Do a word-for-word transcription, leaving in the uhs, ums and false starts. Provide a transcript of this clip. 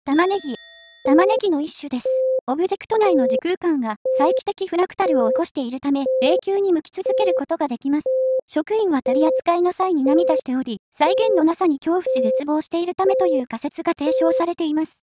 玉ねぎ。玉ねぎの一種です。オブジェクト内の時空間が再帰的フラクタルを起こしているため、永久に向き続けることができます。職員は取り扱いの際に涙しており、再現のなさに恐怖し絶望しているためという仮説が提唱されています。